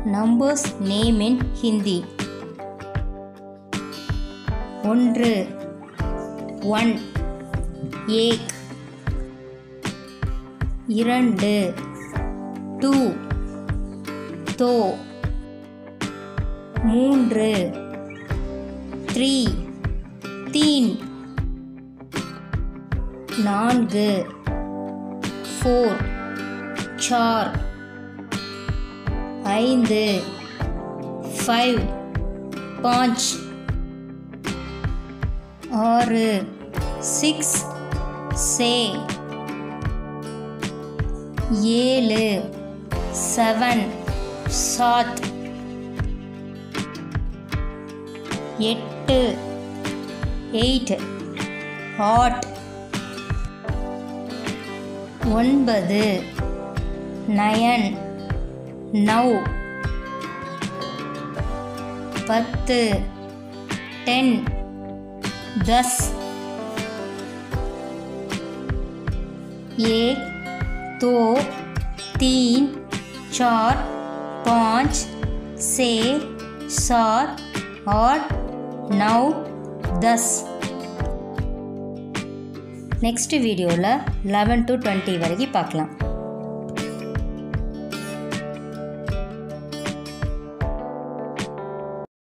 Numbers name in Hindi. 1 1 एक 2 2 दो 3 3 तीन 4 4 चार 5 5 पाँच 6 6 से 7 7 सात 8 8 आठ 9 9 9 10 10 10 1 2 3 4 5 6 7 8 9 10 நெக்ஸ்ட் வீடியோவில் 11 to 20 வரைக்கும் பார்க்கலாம்.